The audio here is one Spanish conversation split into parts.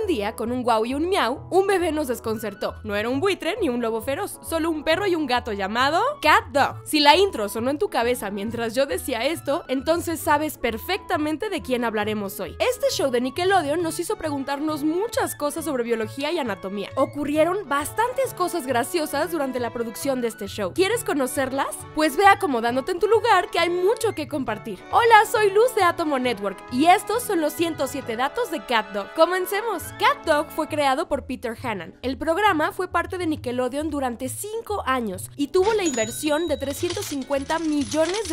buen día, con un guau y un miau, un bebé nos desconcertó. No era un buitre ni un lobo feroz, solo un perro y un gato llamado Cat Dog. Si la intro sonó en tu cabeza mientras yo decía esto, entonces sabes perfectamente de quién hablaremos hoy. Este show de Nickelodeon nos hizo preguntarnos muchas cosas sobre biología y anatomía. Ocurrieron bastantes cosas graciosas durante la producción de este show. ¿Quieres conocerlas? Pues ve acomodándote en tu lugar, que hay mucho que compartir. Hola, soy Luz de Atomo Network y estos son los 107 datos de Cat Dog. ¡Comencemos! Cat Dog fue creado por Peter Hannan. El programa fue parte de Nickelodeon durante 5 años y tuvo la inversión de $350 millones.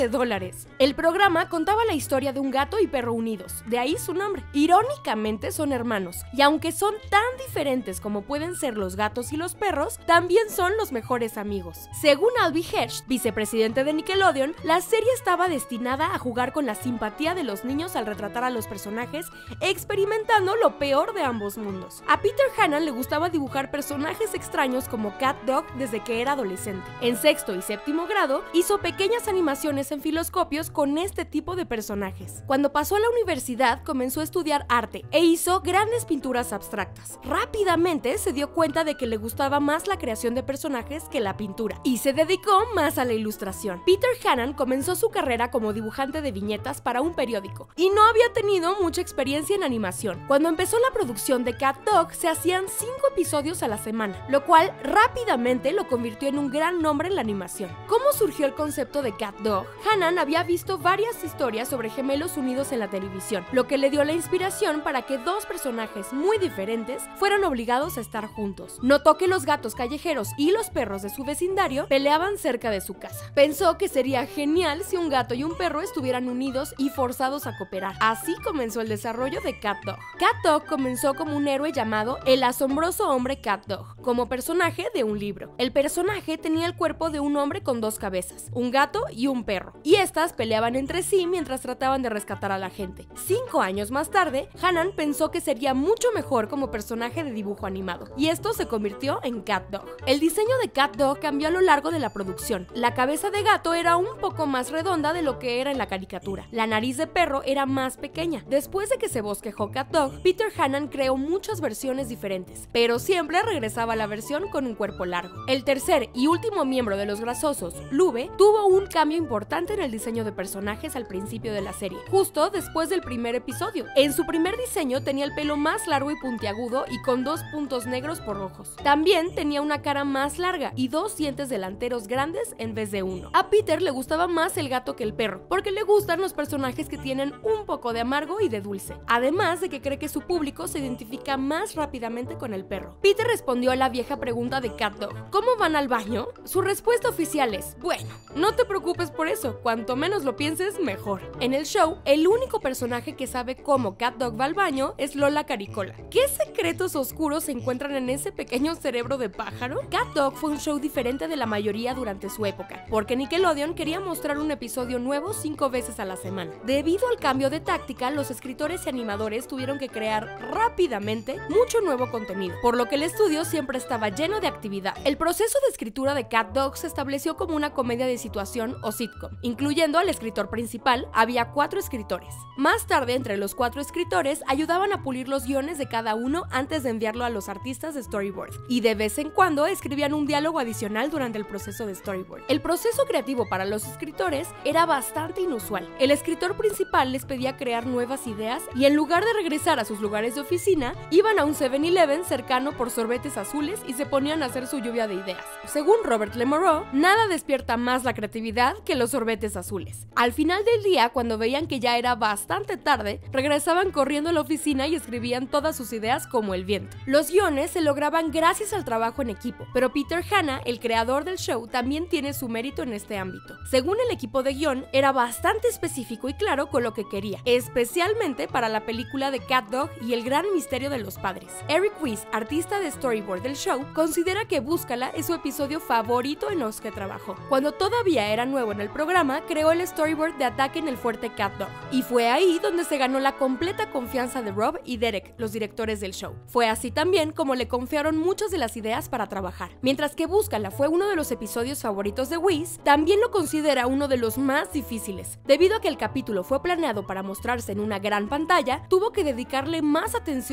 El programa contaba la historia de un gato y perro unidos, de ahí su nombre. Irónicamente son hermanos, y aunque son tan diferentes como pueden ser los gatos y los perros, también son los mejores amigos. Según Albie Hirsch, vicepresidente de Nickelodeon, la serie estaba destinada a jugar con la simpatía de los niños al retratar a los personajes, experimentando lo peor de ambos mundos. A Peter Hannan le gustaba dibujar personajes extraños como Cat Dog desde que era adolescente. En sexto y séptimo grado, hizo pequeñas animaciones en filoscopios con este tipo de personajes. Cuando pasó a la universidad, comenzó a estudiar arte e hizo grandes pinturas abstractas. Rápidamente se dio cuenta de que le gustaba más la creación de personajes que la pintura, y se dedicó más a la ilustración. Peter Hannan comenzó su carrera como dibujante de viñetas para un periódico, y no había tenido mucha experiencia en animación. Cuando empezó la producción de Cat Dog, se hacían 5 episodios a la semana, lo cual rápidamente lo convirtió en un gran nombre en la animación. ¿Cómo surgió el concepto de Cat Dog? Hannan había visto varias historias sobre gemelos unidos en la televisión, lo que le dio la inspiración para que dos personajes muy diferentes fueran obligados a estar juntos. Notó que los gatos callejeros y los perros de su vecindario peleaban cerca de su casa. Pensó que sería genial si un gato y un perro estuvieran unidos y forzados a cooperar. Así comenzó el desarrollo de Cat Dog. Cat Dog comenzó como un héroe llamado el asombroso hombre Cat Dog, como personaje de un libro. El personaje tenía el cuerpo de un hombre con 2 cabezas, un gato y un perro, y estas peleaban entre sí mientras trataban de rescatar a la gente. 5 años más tarde, Hannan pensó que sería mucho mejor como personaje de dibujo animado, y esto se convirtió en Cat Dog. El diseño de Cat Dog cambió a lo largo de la producción. La cabeza de gato era un poco más redonda de lo que era en la caricatura. La nariz de perro era más pequeña. Después de que se bosquejó Cat Dog, Peter Hannan creó muchas versiones diferentes, pero siempre regresaba a la versión con un cuerpo largo. El tercer y último miembro de los grasosos, Lube, tuvo un cambio importante en el diseño de personajes al principio de la serie, justo después del primer episodio. En su primer diseño tenía el pelo más largo y puntiagudo y con 2 puntos negros por rojos. También tenía una cara más larga y 2 dientes delanteros grandes en vez de 1. A Peter le gustaba más el gato que el perro, porque le gustan los personajes que tienen un poco de amargo y de dulce, además de que cree que su público se identifica más rápidamente con el perro. Peter respondió a la vieja pregunta de Cat Dog: ¿cómo van al baño? Su respuesta oficial es: bueno, no te preocupes por eso, cuanto menos lo pienses, mejor. En el show, el único personaje que sabe cómo Cat Dog va al baño es Lola Caricola. ¿Qué secretos oscuros se encuentran en ese pequeño cerebro de pájaro? Cat Dog fue un show diferente de la mayoría durante su época, porque Nickelodeon quería mostrar un episodio nuevo 5 veces a la semana. Debido al cambio de táctica, los escritores y animadores tuvieron que crear rápidamente mucho nuevo contenido, por lo que el estudio siempre estaba lleno de actividad. El proceso de escritura de Cat Dog se estableció como una comedia de situación o sitcom. Incluyendo al escritor principal, había 4 escritores. Más tarde, entre los 4 escritores, ayudaban a pulir los guiones de cada uno antes de enviarlo a los artistas de storyboard, y de vez en cuando escribían un diálogo adicional durante el proceso de storyboard. El proceso creativo para los escritores era bastante inusual. El escritor principal les pedía crear nuevas ideas y en lugar de regresar a sus lugares de oficina, iban a un 7-Eleven cercano por sorbetes azules y se ponían a hacer su lluvia de ideas. Según Robert Lemoreau, nada despierta más la creatividad que los sorbetes azules. Al final del día, cuando veían que ya era bastante tarde, regresaban corriendo a la oficina y escribían todas sus ideas como el viento. Los guiones se lograban gracias al trabajo en equipo, pero Peter Hanna, el creador del show, también tiene su mérito en este ámbito. Según el equipo de guión, era bastante específico y claro con lo que quería, especialmente para la película de Cat Dog y el gran misterio de los padres. Eric Weiss, artista de storyboard del show, considera que Búscala es su episodio favorito en los que trabajó. Cuando todavía era nuevo en el programa, creó el storyboard de Ataque en el Fuerte Cat Dog, y fue ahí donde se ganó la completa confianza de Rob y Derek, los directores del show. Fue así también como le confiaron muchas de las ideas para trabajar. Mientras que Búscala fue uno de los episodios favoritos de Weiss, también lo considera uno de los más difíciles. Debido a que el capítulo fue planeado para mostrarse en una gran pantalla, tuvo que dedicarle más atención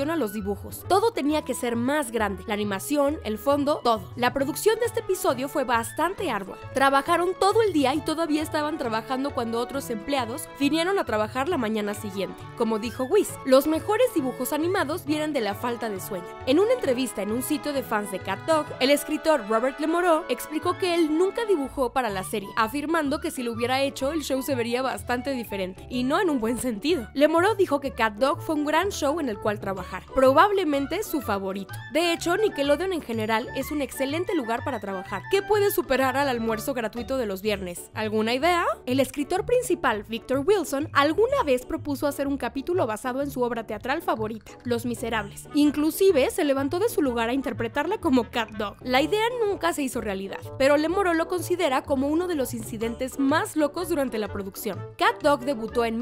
a los dibujos. Todo tenía que ser más grande, la animación, el fondo, todo. La producción de este episodio fue bastante ardua. Trabajaron todo el día y todavía estaban trabajando cuando otros empleados vinieron a trabajar la mañana siguiente. Como dijo Whis, los mejores dibujos animados vienen de la falta de sueño. En una entrevista en un sitio de fans de CatDog, el escritor Robert Lemoreau explicó que él nunca dibujó para la serie, afirmando que si lo hubiera hecho, el show se vería bastante diferente, y no en un buen sentido. Lemoreau dijo que CatDog fue un gran show en el cual trabajar, probablemente su favorito. De hecho, Nickelodeon en general es un excelente lugar para trabajar. ¿Qué puede superar al almuerzo gratuito de los viernes? ¿Alguna idea? El escritor principal, Victor Wilson, alguna vez propuso hacer un capítulo basado en su obra teatral favorita, Los Miserables. Inclusive se levantó de su lugar a interpretarla como CatDog. La idea nunca se hizo realidad, pero Lemoreau lo considera como uno de los incidentes más locos durante la producción. CatDog debutó en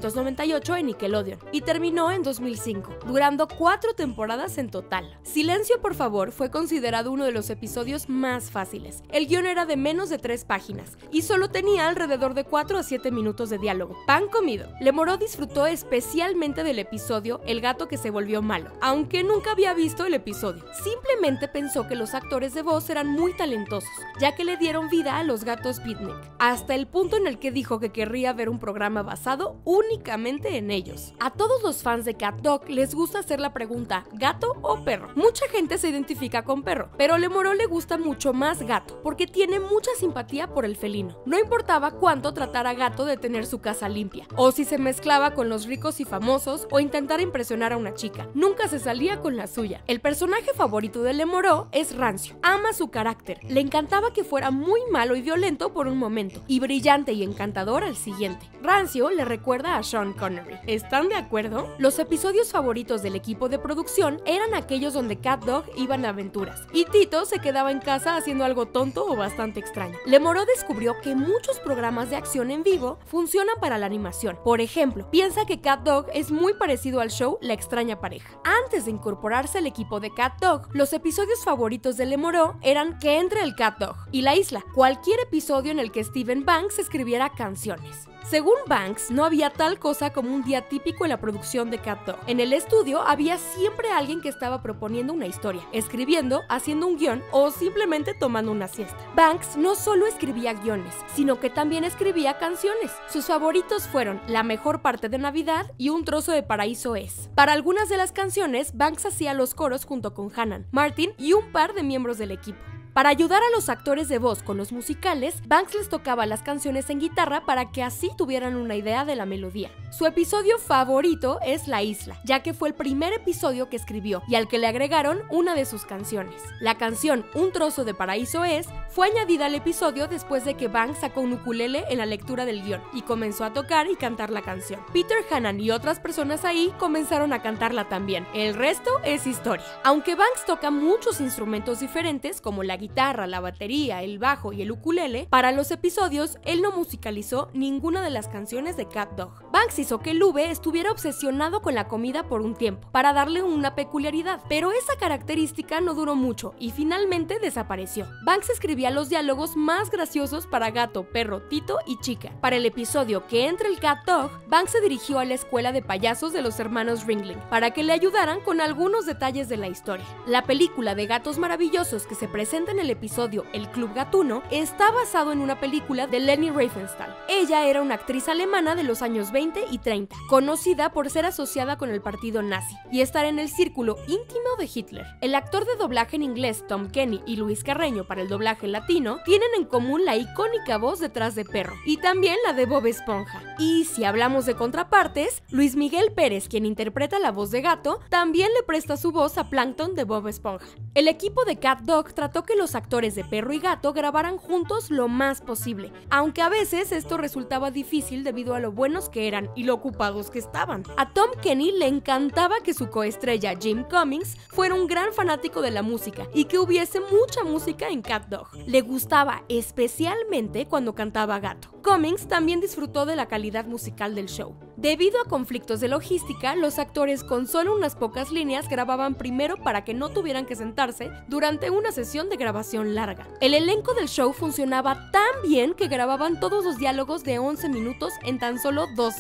1998 en Nickelodeon y terminó en 2005, durando 4 temporadas en total. Silencio por favor fue considerado uno de los episodios más fáciles. El guión era de menos de 3 páginas y solo tenía alrededor de 4 a 7 minutos de diálogo. Pan comido. Lemoreau disfrutó especialmente del episodio El gato que se volvió malo, aunque nunca había visto el episodio. Simplemente pensó que los actores de voz eran muy talentosos, ya que le dieron vida a los gatos Beatnik, hasta el punto en el que dijo que querría ver un programa basado únicamente en ellos. A todos los fans de CatDog les gusta hacer la pregunta, ¿gato o perro? Mucha gente se identifica con perro, pero a Lemoreau le gusta mucho más gato, porque tiene mucha simpatía por el felino. No importaba cuánto tratara Gato de tener su casa limpia, o si se mezclaba con los ricos y famosos, o intentara impresionar a una chica, nunca se salía con la suya. El personaje favorito de Lemoreau es Rancio. Ama su carácter, le encantaba que fuera muy malo y violento por un momento, y brillante y encantador al siguiente. Rancio le recuerda a Sean Connery. ¿Están de acuerdo? Los episodios favoritos del equipo de producción eran aquellos donde CatDog iban a aventuras, y Tito se quedaba en casa haciendo algo tonto o bastante extraño. Lemoreau descubrió que muchos programas de acción en vivo funcionan para la animación. Por ejemplo, piensa que CatDog es muy parecido al show La extraña pareja. Antes de incorporarse al equipo de CatDog, los episodios favoritos de Lemoreau eran Que entre el CatDog y La isla, cualquier episodio en el que Steven Banks escribiera canciones. Según Banks, no había tal cosa como un día típico en la producción de CatDog. En el estudio había siempre alguien que estaba proponiendo una historia, escribiendo, haciendo un guión o simplemente tomando una siesta. Banks no solo escribía guiones, sino que también escribía canciones. Sus favoritos fueron La mejor parte de Navidad y Un trozo de paraíso es. Para algunas de las canciones, Banks hacía los coros junto con Hannan, Martin y un par de miembros del equipo. Para ayudar a los actores de voz con los musicales, Banks les tocaba las canciones en guitarra para que así tuvieran una idea de la melodía. Su episodio favorito es La isla, ya que fue el primer episodio que escribió y al que le agregaron una de sus canciones. La canción Un trozo de paraíso es fue añadida al episodio después de que Banks sacó un ukulele en la lectura del guión y comenzó a tocar y cantar la canción. Peter Hannan y otras personas ahí comenzaron a cantarla también. El resto es historia. Aunque Banks toca muchos instrumentos diferentes como la guitarra, la batería, el bajo y el ukulele, para los episodios él no musicalizó ninguna de las canciones de CatDog. Banks hizo que Lube estuviera obsesionado con la comida por un tiempo, para darle una peculiaridad, pero esa característica no duró mucho y finalmente desapareció. Banks escribía los diálogos más graciosos para Gato, Perro, Tito y Chica. Para el episodio Que entre el CatDog, Banks se dirigió a la escuela de payasos de los hermanos Ringling para que le ayudaran con algunos detalles de la historia. La película de gatos maravillosos que se presenta en el episodio El Club Gatuno está basado en una película de Leni Riefenstahl. Ella era una actriz alemana de los años 20 y 30, conocida por ser asociada con el partido nazi y estar en el círculo íntimo de Hitler. El actor de doblaje en inglés Tom Kenny y Luis Carreño para el doblaje latino tienen en común la icónica voz detrás de Perro y también la de Bob Esponja. Y si hablamos de contrapartes, Luis Miguel Pérez, quien interpreta la voz de Gato, también le presta su voz a Plankton de Bob Esponja. El equipo de CatDog trató que los actores de Perro y Gato grabaran juntos lo más posible, aunque a veces esto resultaba difícil debido a lo buenos que eran y lo ocupados que estaban. A Tom Kenny le encantaba que su coestrella Jim Cummings fuera un gran fanático de la música y que hubiese mucha música en CatDog. Le gustaba especialmente cuando cantaba Gato. Cummings también disfrutó de la calidad musical del show. Debido a conflictos de logística, los actores con solo unas pocas líneas grababan primero para que no tuvieran que sentarse durante una sesión de grabación larga. El elenco del show funcionaba tan bien que grababan todos los diálogos de 11 minutos en tan solo 2 horas.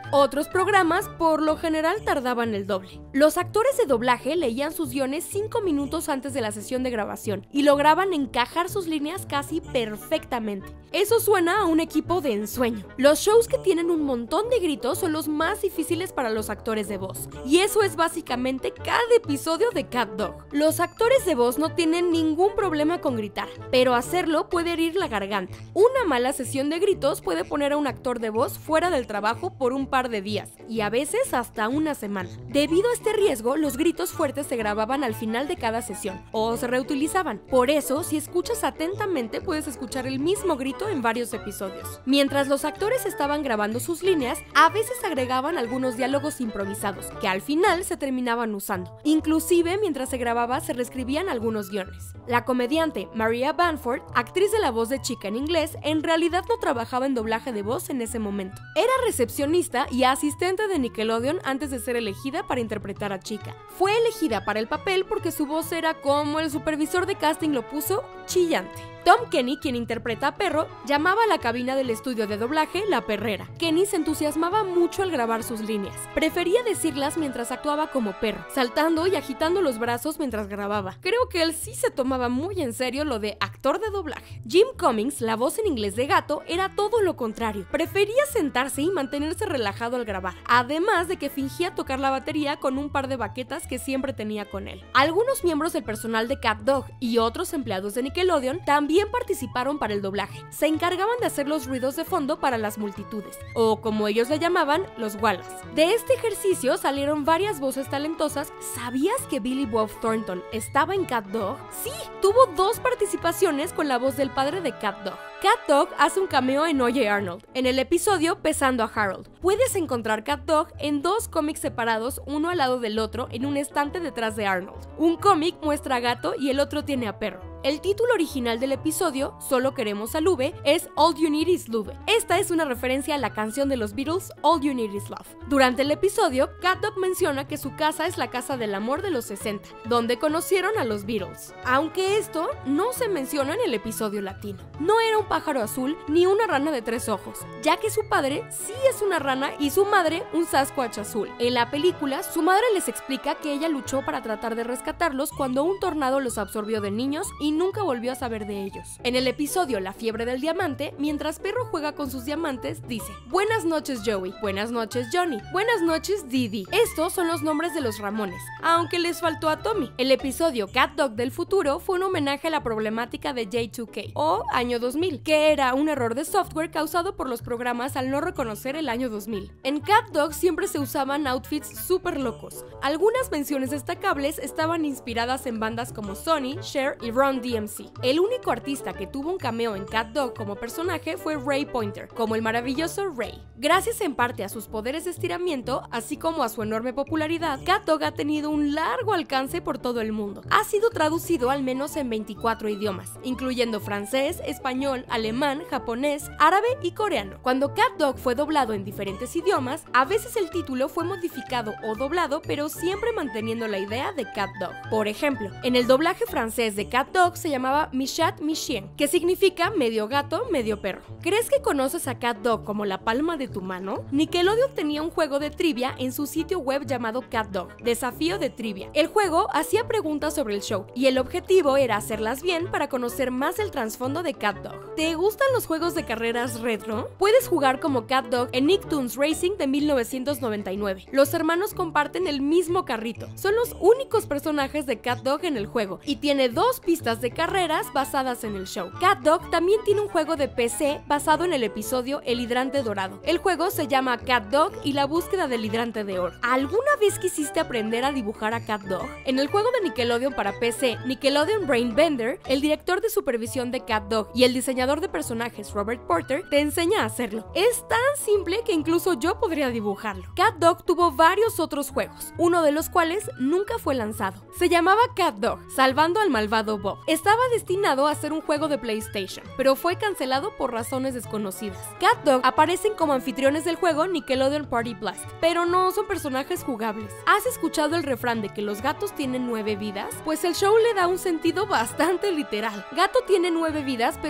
Otros programas por lo general tardaban el doble. Los actores de doblaje leían sus guiones 5 minutos antes de la sesión de grabación y lograban encajar sus líneas casi perfectamente. Eso suena a un equipo de ensueño. Los shows que tienen un montón de gritos son los más difíciles para los actores de voz, y eso es básicamente cada episodio de Cat Dog. Los actores de voz no tienen ningún problema con gritar, pero hacerlo puede herir la garganta. Una mala sesión de gritos puede poner a un actor de voz fuera del trabajo por un par de días, y a veces hasta una semana. Debido a este riesgo, los gritos fuertes se grababan al final de cada sesión, o se reutilizaban. Por eso, si escuchas atentamente, puedes escuchar el mismo grito en varios episodios. Mientras los actores estaban grabando sus líneas, a veces agregaban algunos diálogos improvisados, que al final se terminaban usando. Inclusive, mientras se grababa, se reescribían algunos guiones. La comediante Maria Bamford, actriz de la voz de Chica en inglés, en realidad no trabajaba en doblaje de voz en ese momento. Era recepcionista y asistente de Nickelodeon antes de ser elegida para interpretar a Chica. Fue elegida para el papel porque su voz era, como el supervisor de casting lo puso, chillante. Tom Kenny, quien interpreta a Perro, llamaba a la cabina del estudio de doblaje La Perrera. Kenny se entusiasmaba mucho al grabar sus líneas. Prefería decirlas mientras actuaba como perro, saltando y agitando los brazos mientras grababa. Creo que él sí se tomaba muy en serio lo de actor de doblaje. Jim Cummings, la voz en inglés de Gato, era todo lo contrario. Prefería sentarse y mantenerse relajado al grabar, además de que fingía tocar la batería con un par de baquetas que siempre tenía con él. Algunos miembros del personal de Cat Dog y otros empleados de Nickelodeon también participaron para el doblaje. Se encargaban de hacer los ruidos de fondo para las multitudes, o como ellos le llamaban, los Wallace. De este ejercicio salieron varias voces talentosas. ¿Sabías que Billy Bob Thornton estaba en Cat Dog? Sí, tuvo 2 participaciones con la voz del padre de Cat Dog. Cat Dog hace un cameo en Oye Arnold, en el episodio Pesando a Harold. Puedes encontrar Cat Dog en 2 cómics separados, uno al lado del otro, en un estante detrás de Arnold. Un cómic muestra a Gato y el otro tiene a Perro. El título original del episodio, Solo queremos a Lube, es All You Need Is Lube. Esta es una referencia a la canción de los Beatles, All You Need Is Love. Durante el episodio, Cat Dog menciona que su casa es la casa del amor de los 60, donde conocieron a los Beatles, aunque esto no se menciona en el episodio latino. No era un pájaro azul ni una rana de 3 ojos, ya que su padre sí es una rana y su madre un Sasquatch azul. En la película, su madre les explica que ella luchó para tratar de rescatarlos cuando un tornado los absorbió de niños y nunca volvió a saber de ellos. En el episodio La fiebre del diamante, mientras Perro juega con sus diamantes, dice: buenas noches Joey, buenas noches Johnny, buenas noches Didi. Estos son los nombres de los Ramones, aunque les faltó a Tommy. El episodio Cat Dog del futuro fue un homenaje a la problemática de J2K, o año 2000, que era un error de software causado por los programas al no reconocer el año 2000. En Cat Dog siempre se usaban outfits súper locos. Algunas menciones destacables estaban inspiradas en bandas como Sony, Cher y Run DMC. El único artista que tuvo un cameo en Cat Dog como personaje fue Ray Pointer, como el maravilloso Ray. Gracias en parte a sus poderes de estiramiento, así como a su enorme popularidad, Cat Dog ha tenido un largo alcance por todo el mundo. Ha sido traducido al menos en 24 idiomas, incluyendo francés, español, alemán, japonés, árabe y coreano. Cuando Cat Dog fue doblado en diferentes idiomas, a veces el título fue modificado o doblado, pero siempre manteniendo la idea de Cat Dog. Por ejemplo, en el doblaje francés de Cat Dog se llamaba Mi Chat Mi Chien, que significa medio gato, medio perro. ¿Crees que conoces a Cat Dog como la palma de tu mano? Nickelodeon tenía un juego de trivia en su sitio web llamado Cat Dog, Desafío de Trivia. El juego hacía preguntas sobre el show y el objetivo era hacerlas bien para conocer más el trasfondo de Cat Dog. ¿Te gustan los juegos de carreras retro? Puedes jugar como Cat Dog en Nicktoons Racing de 1999. Los hermanos comparten el mismo carrito. Son los únicos personajes de Cat Dog en el juego y tiene 2 pistas de carreras basadas en el show. Cat Dog también tiene un juego de PC basado en el episodio El hidrante dorado. El juego se llama Cat Dog y la búsqueda del hidrante de oro. ¿Alguna vez quisiste aprender a dibujar a Cat Dog? En el juego de Nickelodeon para PC, Nickelodeon Brain Bender, el director de supervisión de Cat Dog y el diseñador de personajes Robert Porter te enseña a hacerlo. Es tan simple que incluso yo podría dibujarlo. Cat Dog tuvo varios otros juegos, uno de los cuales nunca fue lanzado. Se llamaba Cat Dog, Salvando al malvado Bob. Estaba destinado a ser un juego de PlayStation, pero fue cancelado por razones desconocidas. Cat Dog aparecen como anfitriones del juego Nickelodeon Party Blast, pero no son personajes jugables. ¿Has escuchado el refrán de que los gatos tienen 9 vidas? Pues el show le da un sentido bastante literal. Gato tiene 9 vidas, pero no se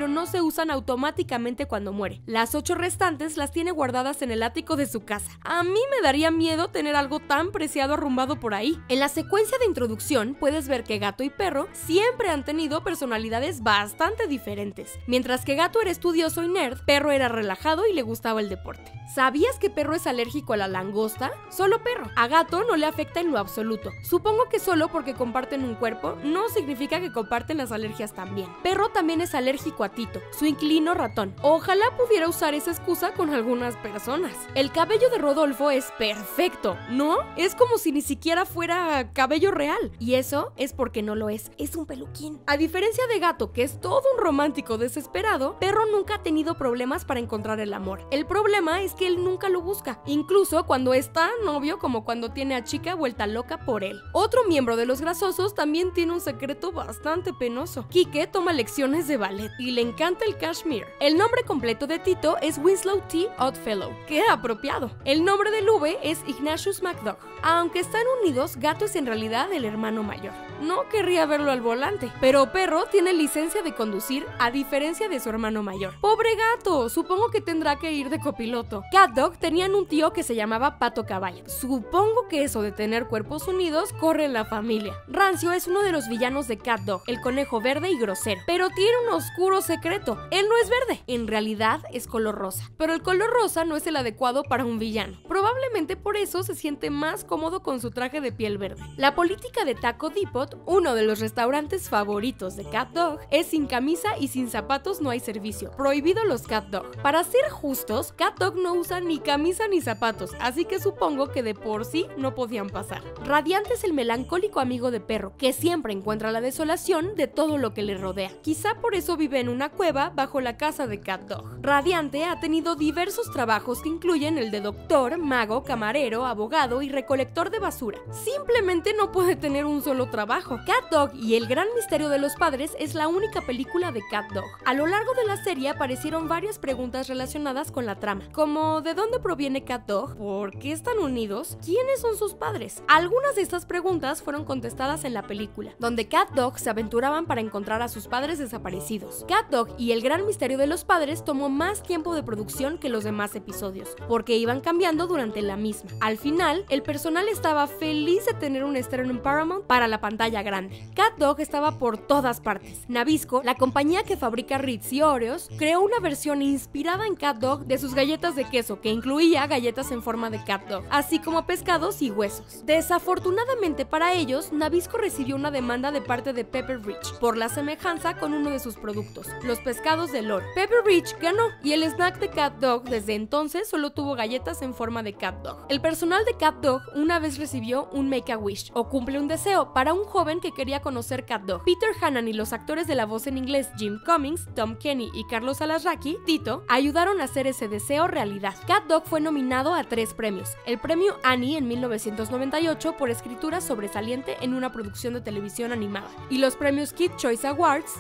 usan automáticamente cuando muere. Las 8 restantes las tiene guardadas en el ático de su casa. A mí me daría miedo tener algo tan preciado arrumbado por ahí. En la secuencia de introducción puedes ver que Gato y Perro siempre han tenido personalidades bastante diferentes. Mientras que Gato era estudioso y nerd, Perro era relajado y le gustaba el deporte. ¿Sabías que Perro es alérgico a la langosta? Solo Perro. A Gato no le afecta en lo absoluto. Supongo que solo porque comparten un cuerpo no significa que comparten las alergias también. Perro también es alérgico a Tito, su inquilino ratón. Ojalá pudiera usar esa excusa con algunas personas. El cabello de Rodolfo es perfecto, ¿no? Es como si ni siquiera fuera cabello real. Y eso es porque no lo es un peluquín. A diferencia de Gato, que es todo un romántico desesperado, Perro nunca ha tenido problemas para encontrar el amor. El problema es que él nunca lo busca, incluso cuando está novio, como cuando tiene a Chica vuelta loca por él. Otro miembro de los grasosos también tiene un secreto bastante penoso. Quique toma lecciones de ballet y le encanta el cashmere. El nombre completo de Tito es Winslow T. Oddfellow. ¡Qué apropiado! El nombre del V es Ignatius MacDog. Aunque están unidos, Gato es en realidad el hermano mayor. No querría verlo al volante, pero Perro tiene licencia de conducir a diferencia de su hermano mayor. ¡Pobre Gato! Supongo que tendrá que ir de copiloto. CatDog tenían un tío que se llamaba Pato Caballo. Supongo que eso de tener cuerpos unidos corre en la familia. Rancio es uno de los villanos de CatDog, el conejo verde y grosero, pero tiene un oscuro secreto. Él no es verde, en realidad es color rosa. Pero el color rosa no es el adecuado para un villano. Probablemente por eso se siente más cómodo con su traje de piel verde. La política de Taco Depot, uno de los restaurantes favoritos de CatDog, es sin camisa y sin zapatos no hay servicio. Prohibido los CatDog. Para ser justos, CatDog no usa ni camisa ni zapatos, así que supongo que de por sí no podían pasar. Radiante es el melancólico amigo de Perro, que siempre encuentra la desolación de todo lo que le rodea. Quizá por eso vive en una cueva bajo la casa de CatDog. Radiante ha tenido diversos trabajos que incluyen el de doctor, mago, camarero, abogado y recolector de basura. Simplemente no puede tener un solo trabajo. CatDog y el gran misterio de los padres es la única película de CatDog. A lo largo de la serie aparecieron varias preguntas relacionadas con la trama, como ¿de dónde proviene CatDog? ¿Por qué están unidos? ¿Quiénes son sus padres? Algunas de estas preguntas fueron contestadas en la película, donde CatDog se aventuraban para encontrar a sus padres desaparecidos. CatDog y el gran misterio de los padres tomó más tiempo de producción que los demás episodios, porque iban cambiando durante la misma. Al final, el personal estaba feliz de tener un estreno en Paramount para la pantalla grande. CatDog estaba por todas partes. Nabisco, la compañía que fabrica Ritz y Oreos, creó una versión inspirada en CatDog de sus galletas de queso, que incluía galletas en forma de CatDog, así como pescados y huesos. Desafortunadamente para ellos, Nabisco recibió una demanda de parte de Pepper Rich por la semejanza con uno de sus productos, los pescados de Loro. Pepper Rich ganó y el snack de CatDog desde entonces solo tuvo galletas en forma de CatDog. El personal de CatDog una vez recibió un Make-A-Wish o cumple un deseo para un joven que quería conocer CatDog. Peter Hannan y los actores de la voz en inglés Jim Cummings, Tom Kenny y Carlos Alasraqui, Tito, ayudaron a hacer ese deseo realidad. CatDog fue nominado a 3 premios. El premio Annie en 1998 por escritura sobresaliente en una producción de televisión animada, y los premios Kids Choice Awards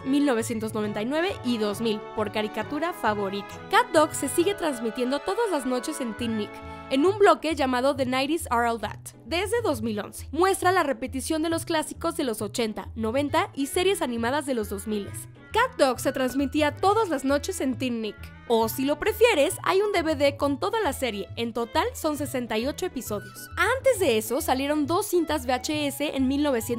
1999 y 2000 por caricatura favorita. CatDog se sigue transmitiendo todas las noches en Teen Nick, en un bloque llamado The 90s Are All That, desde 2011. Muestra la repetición de los clásicos de los 80, 90 y series animadas de los 2000. CatDog se transmitía todas las noches en Teen Nick. O si lo prefieres, hay un DVD con toda la serie, en total son 68 episodios. Antes de eso salieron 2 cintas VHS en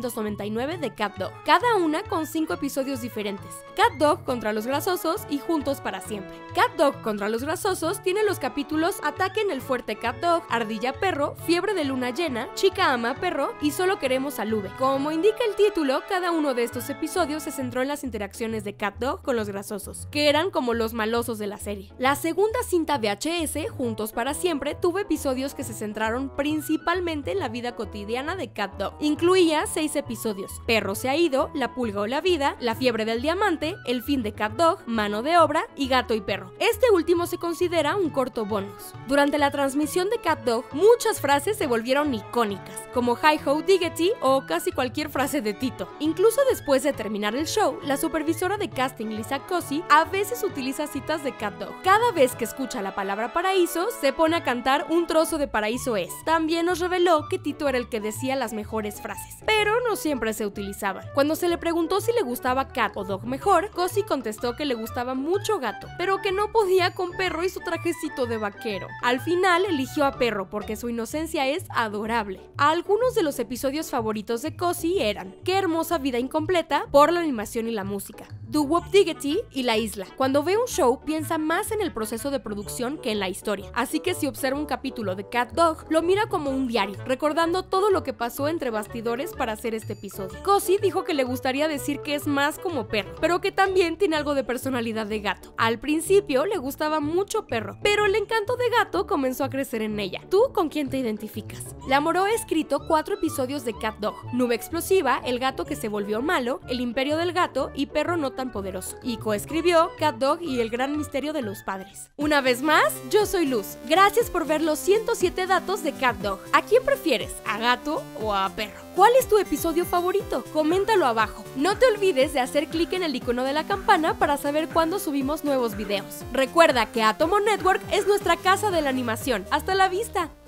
1999 de CatDog, cada una con 5 episodios diferentes: CatDog contra los grasosos y Juntos para siempre. CatDog contra los grasosos tiene los capítulos Ataque en el Fuerte CatDog, Ardilla Perro, Fiebre de Luna Llena, Chica Ama Perro y Solo Queremos a Lube. Como indica el título, cada uno de estos episodios se centró en las interacciones de CatDog con los grasosos, que eran como los malosos de la serie. La segunda cinta VHS, Juntos para siempre, tuvo episodios que se centraron principalmente en la vida cotidiana de CatDog. Incluía 6 episodios: Perro se ha ido, La pulga o la vida, La fiebre del diamante, El fin de CatDog, Mano de obra y Gato y Perro. Este último se considera un corto bonus. Durante la transmisión de CatDog, muchas frases se volvieron icónicas, como Hi Ho Diggity o casi cualquier frase de Tito. Incluso después de terminar el show, la supervisora directora de casting Lisa Cosi a veces utiliza citas de CatDog. Cada vez que escucha la palabra paraíso, se pone a cantar Un trozo de paraíso es. También nos reveló que Tito era el que decía las mejores frases, pero no siempre se utilizaban. Cuando se le preguntó si le gustaba Cat o Dog mejor, Cosi contestó que le gustaba mucho gato, pero que no podía con perro y su trajecito de vaquero. Al final eligió a perro porque su inocencia es adorable. Algunos de los episodios favoritos de Cosi eran Qué hermosa vida incompleta, por la animación y la música, Do Wop Diggity y La Isla. Cuando ve un show, piensa más en el proceso de producción que en la historia, así que si observa un capítulo de CatDog, lo mira como un diario, recordando todo lo que pasó entre bastidores para hacer este episodio. Cosi dijo que le gustaría decir que es más como perro, pero que también tiene algo de personalidad de gato. Al principio le gustaba mucho perro, pero el encanto de gato comenzó a crecer en ella. ¿Tú con quién te identificas? Lamoró ha escrito 4 episodios de CatDog: Nube Explosiva, El gato que se volvió malo, El imperio del gato y Perro no tan poderoso. Y coescribió CatDog y El gran misterio de los padres. Una vez más, yo soy Luz. Gracias por ver los 107 datos de CatDog. ¿A quién prefieres? ¿A gato o a perro? ¿Cuál es tu episodio favorito? Coméntalo abajo. No te olvides de hacer clic en el icono de la campana para saber cuándo subimos nuevos videos. Recuerda que Atomo Network es nuestra casa de la animación. ¡Hasta la vista!